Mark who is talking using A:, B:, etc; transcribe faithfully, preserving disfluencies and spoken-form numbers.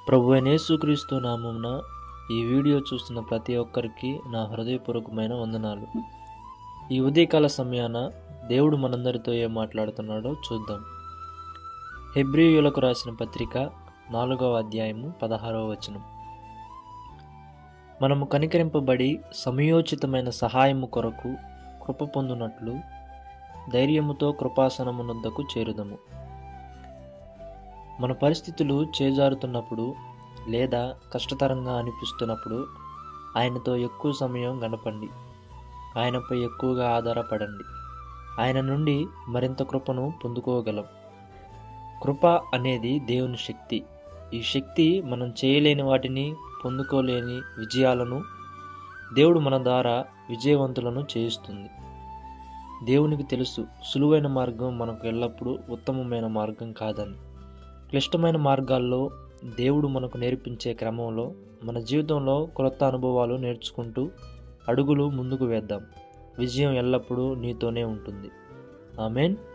A: ప్రభువైన యేసుక్రీస్తు నామమున ఈ వీడియో చూస్తున్న ప్రతి ఒక్కరికి నా హృదయపూర్వకమైన వందనాలు. ఈ ఉదయకాల సమయాన దేవుడు మనందరితో ఏం మాట్లాడుతున్నాడో చూద్దాం. హెబ్రీయులకు రాసిన పత్రిక నాలుగవ అధ్యాయము పదహారవ వచనం. మనము కనికరింపబడి సమయోచితమైన సహాయము కొరకు కృప పొందునట్లు ధైర్యముతో కృపాసనమునొద్దకు చేరుదము. మన పరిస్థితులు చేజారుతున్నప్పుడు లేదా కష్టతరంగా అనిపిస్తున్నప్పుడు ఆయనతో ఎక్కువ సమయం గడపండి. ఆయనపై ఎక్కువగా ఆధారపడండి. ఆయన నుండి మరింత కృపను పొందుకోగలం. కృప అనేది దేవుని శక్తి. ఈ శక్తి మనం చేయలేని వాటిని, పొందుకోలేని విజయాలను దేవుడు మన ద్వారా విజయవంతులను చేయిస్తుంది. దేవునికి తెలుసు సులువైన మార్గం మనకు ఎల్లప్పుడూ ఉత్తమమైన మార్గం కాదని. క్లిష్టమైన మార్గాల్లో దేవుడు మనకు నేర్పించే క్రమంలో మన జీవితంలో కొత్త అనుభవాలు నేర్చుకుంటూ అడుగులు ముందుకు వేద్దాం. విజయం ఎల్లప్పుడూ నీతోనే ఉంటుంది. ఆమేన్.